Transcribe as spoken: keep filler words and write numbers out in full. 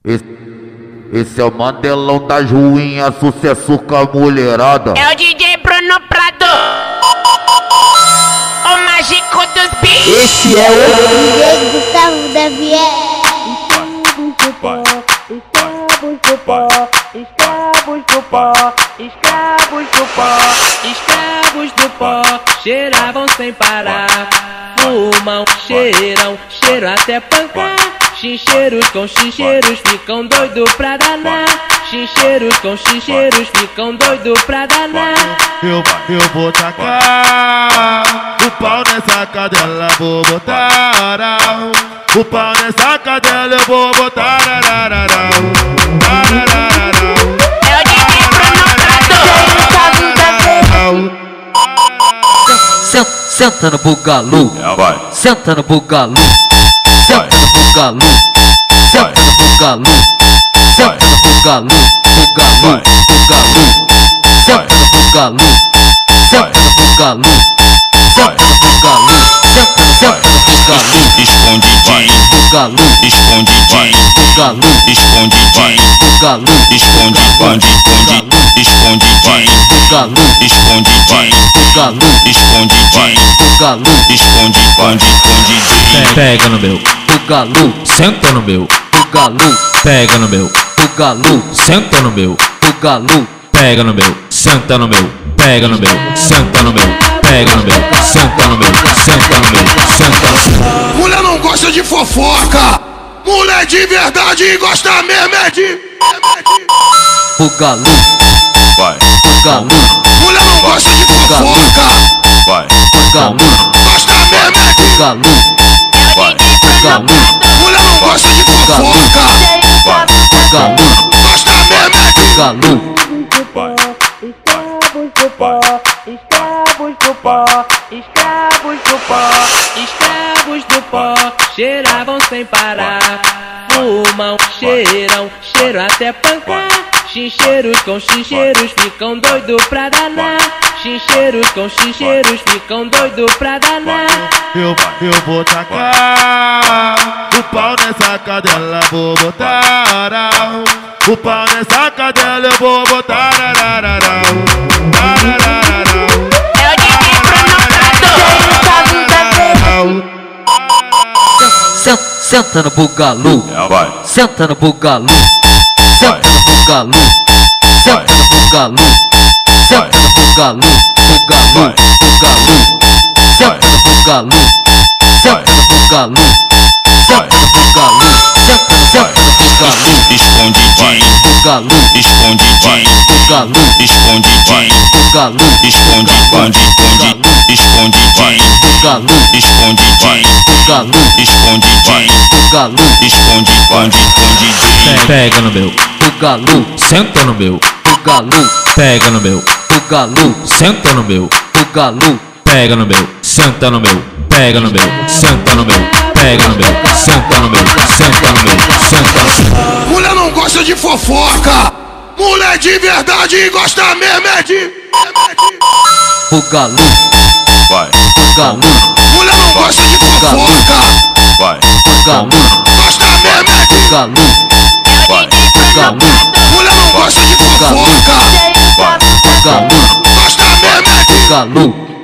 Esse, esse é o Mandelão das ruinhas, sucesso com a mulherada. É o D J Bruno Prado, o mágico dos beats. Esse é o D J Gustavo da Vier. Escravos do pó, escravos do pó, escravos do pó, escravos do pó, cheiravam sem parar, fumam, cheiram, cheiram até pancar. Chincheiros com chincheiros ficam doido pra danar. Chincheiros com chincheiros ficam doido pra danar. Eu, eu vou tacar o pau nessa cadela, vou botar o pau nessa cadela, eu vou botar. É o D J Bruno Prado. Senta, senta no bugalu, senta no bugalu, senta no bugalu, senta no bugalu, senta no bugalu, bugalu, bugalu, senta no bugalu, senta no bugalu, senta no bugalu, senta, senta no bugalu, Escondidinho, bugalu, escondidinho, bugalu, escondidinho, bugalu, esconde, esconde, esconde, escondidinho, bugalu, escondidinho, bugalu, escondidinho, bugalu, esconde, esconde, escondidinho. Pega no meu, bugalu, senta no meu, bugalu, pega no meu, bugalu, senta no meu, bugalu, pega no meu, senta no meu, pega no meu, senta no meu, pega no meu, senta no meu, senta no meu, senta no meu. Mulher não gosta de fofoca, mulher de verdade gosta mesmo é de. bugalu, Vai, bugalu, Mulher não gosta de fofoca, vai, bugalu, gosta mesmo é de. bugalu, vai, bugalu, Mulher não gosta de fofoca, vai, bugalu, gosta mesmo é de. bugalu, vai. Escravos do pó, escravos do pó, escravos do pó, escravos do pó, cheiravam sem parar, fumam, cheiram, cheiram até pancar. Chincheiros com chincheiros ficam doido pra danar. Chincheiros com chincheiros ficam doido pra danar. Eu, eu vou tacar o pau nessa cadela, vou botar o pau nessa cadela, eu vou botar. É o D J Bruno Prado. senta, senta no bugalu, Vai, senta no bugalu, senta no bugalu, senta no bugalu, senta no bugalu, bugalu, bugalu, senta no bugalu, senta no bugalu, senta no bugalu, senta, senta no bugalu, escondidinho, bugalu, escondidinho, bugalu, escondidinho, bugalu, esconde, esconde, esconde, escondidinho, bugalu, escondidinho, bugalu, escondidinho, bugalu, esconde, esconde, escondidinho. Pega no meu, bugalu, senta no meu, bugalu, pega no meu, bugalu, senta no meu, bugalu, pega no meu, senta no meu, pega no meu, senta no meu, pega no meu, senta no meu, senta no meu, senta no meu. Mulher não gosta de fofoca, mulher de verdade gosta mesmo é de. bugalu, Vai, bugalu, Mulher não gosta de fofoca, vai, bugalu, gosta mesmo é de. bugalu, vai, bugalu, Mulher não gosta de fofoca, vai. bugalu, gosta mesmo é de. bugalu.